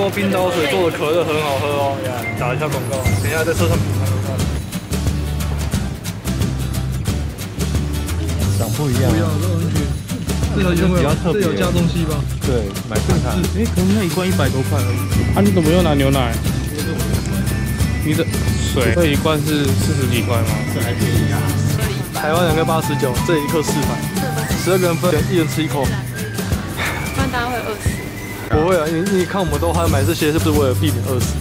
说冰岛水做的可乐很好喝哦，打一下广告，等一下在车上品尝一下。 长不一样， 不一样，这完全。这个比较特别，这有加东西吧？ 对，买正常。哎，可能那一罐100多块而已。 啊，你怎么又拿牛奶？你的水这一罐是40几块吗？ 这还便宜啊！ 台湾2个89，这一克400，12个人分，一人吃1口。 不然大家会饿死。 不会啊，你看我们都还买这些，是不是为了避免饿死？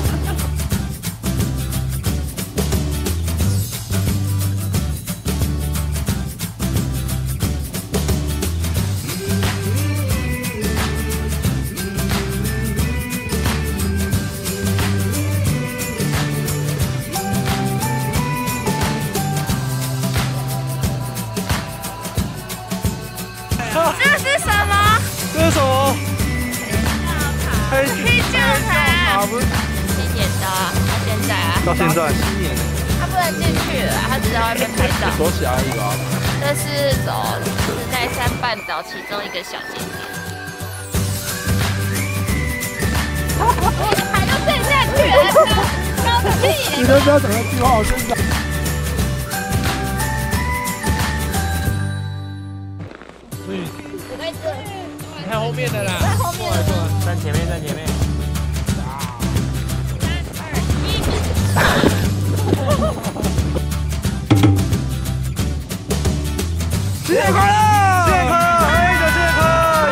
这是什么？ 这是什么？ 黑教材。7点的，到现在啊。 到现在。 他不能进去了，他只在外面拍照。 走起来而已吧。 这是走时代山半岛其中一个小景点。我的牌都陷下去了，高屁！ 你都不要等到计划好身上。 我在这。 你看后面的啦。 在后面的吗？ 站前面，站前面。 新年快乐！新年快乐！新年快乐！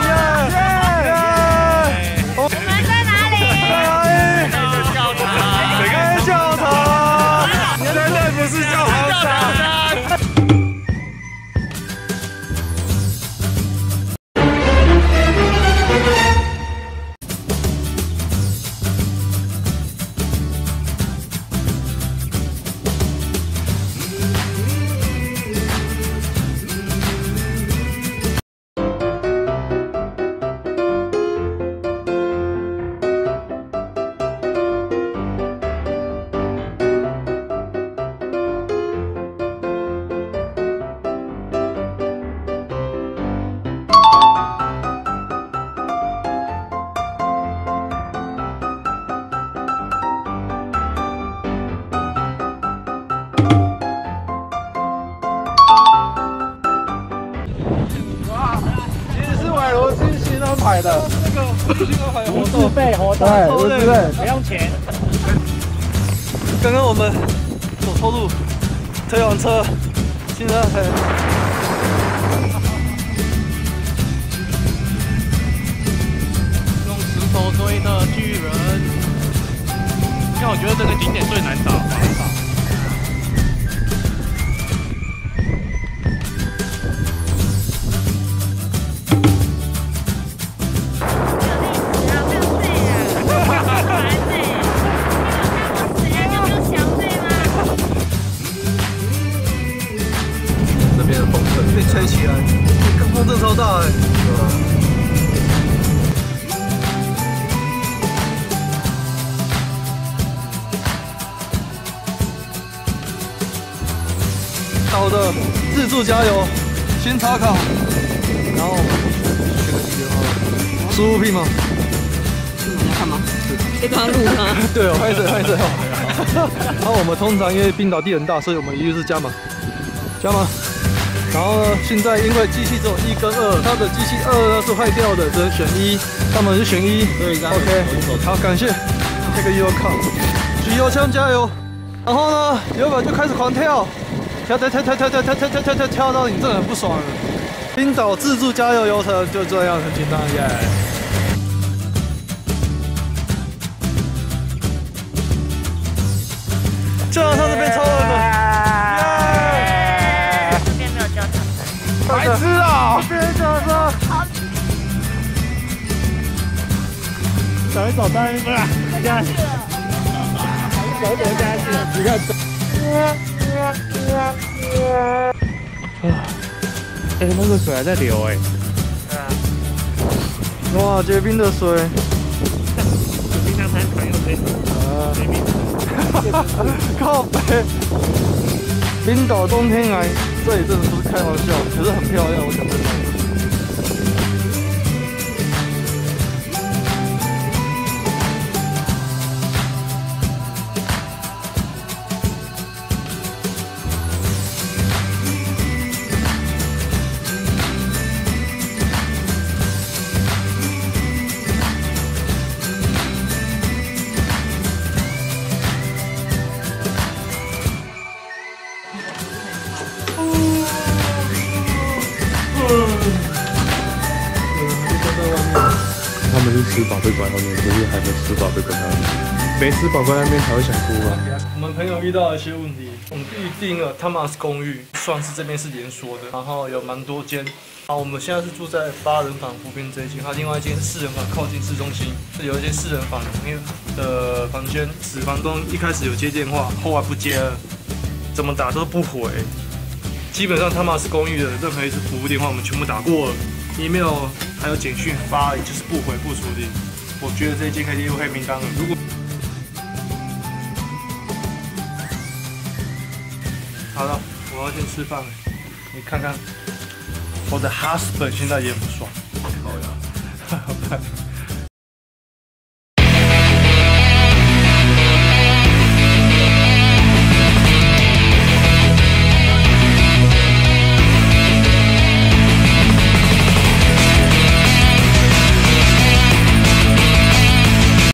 耶！ 我们在哪里？ 在哪里？在教堂。谁跟教堂？现在不是教堂山。 买的那个新安排活动， 自费活动，对，自费， 不用钱。 刚刚我们所偷渡推网车，现在很用石头堆的巨人，因为我觉得这个景点最难找。 被吹起来，风真超大哎！岛的自助加油，先查卡，然后选个地点好了。输入品吗？ 你要干嘛？这段路吗？ 对哦，拍摄。然后我们通常因为冰岛地很大，所以我们一律是加码。然后呢，现在因为机器只有1跟2，它的机器2呢是坏掉的，只能选1，那么就选1。对 ，OK， 好，感谢。这个油靠，举油枪加油。然后呢，油管就开始狂跳，跳到你真的很不爽了。冰岛自助加油游程就这样，很简单耶。教堂这边超冷的。白痴啊！别讲说， 走一走，当然不是，这样，走走下去，你看。哎，那个水还在流哎。 哇，结冰的水。 冰箱才朋友谁？ 靠北。冰岛冬天来，这里真的不是开玩笑，可是很漂亮，我讲真的。 外面。 他们是吃饱被关后面，可是还没吃饱被关到面。没吃饱关在那边才会想哭啊。 我们朋友遇到一些问题，我们预定了Thomas公寓，算是这边是连锁的，然后有蛮多间。好，我们现在是住在8人房湖边这一间，还有另外一间4人房靠近市中心，是有一间4人房的房间。死房东一开始有接电话，后来不接了，怎么打都不回。基本上Thomas公寓的任何一次服务电话，我们全部打过了 ，email 还有简讯发了，就是不回不处理。我觉得这一间可以列入黑名单了。如果好了，我要先吃饭了。你看看，我的 husband 现在也不爽。好呀。